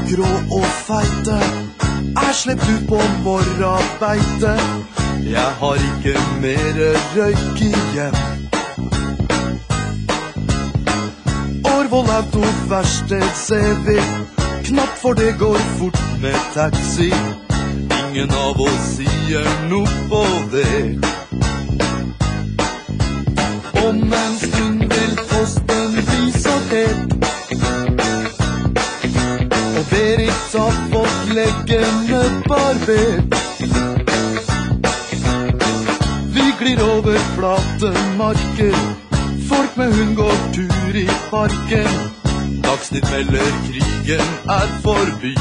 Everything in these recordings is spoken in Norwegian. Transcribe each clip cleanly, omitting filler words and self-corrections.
grå og feite er slept ut på morrabeite. Jeg har ikke mer røyk igjen. Årvoll auto verksted ser vi, knapt for det går fort med taxi. Ingen av oss sier noe på det. Om en stund vil posten bli sortert, og Berit har fått leggene barbert. Vi glir over flate marker, folk med hund går tur i parken. Dagsnytt melder krigen er forbi.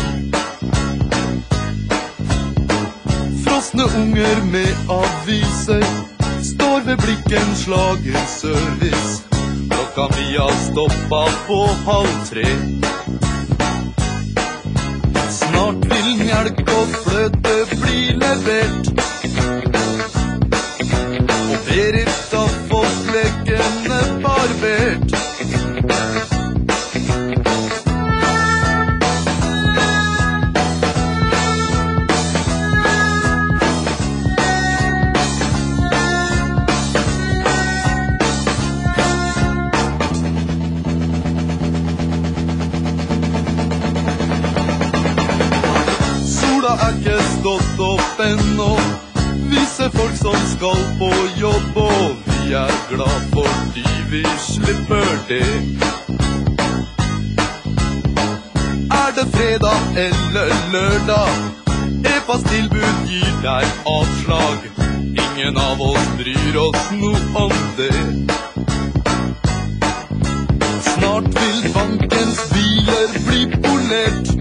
Frosne unger med aviser står ved blikken slagerservice. Klokka mi har stoppet på 2:30. Snart vil mjelk og fløte bli levert, og Berit har fått leggene barbert. Sola er ikke stått opp ennå, vi ser folk som skal på jobb, og vi er glad fordi vi slipper det. Er det fredag eller lørdag, e-posttilbud gir deg avslag. Ingen av oss bryr oss noe om det. Snart vil bankens biler bli polert,